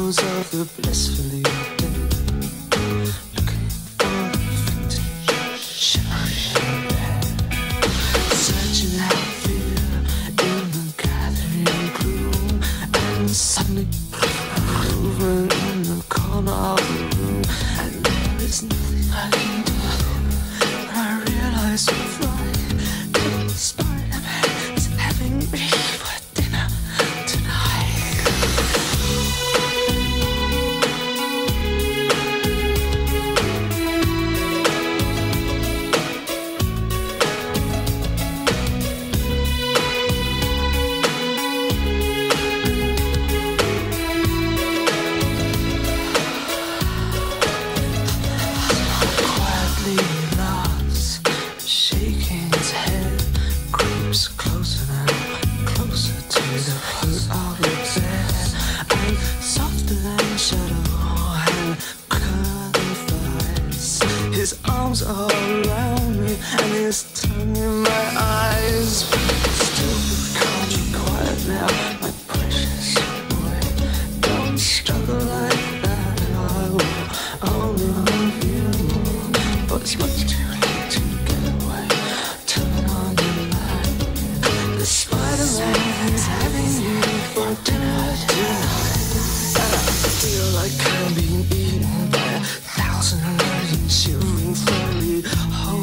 shadows of the blissfully dead, looking for the victim, shivering in bed, searching out fear in the gathering gloom, and suddenly moving in the corner of the room, and there is nothing I can do. But I realize it's right, that Spider-Man is having me for dinner tonight. Quietly laughs, shaking his head, creeps closer now, closer to the foot of the bed, and softer than shadow and curling thighs. His arms are around me and his tongue in my eyes. Still, can't you quiet now, my precious boy? Don't struggle like that, I will only love you more. But it's much too late to get away. Turn on the light. The Spider-Man is having you for dinner tonight. And I feel like I'm being eaten by 1,000 million shivering furry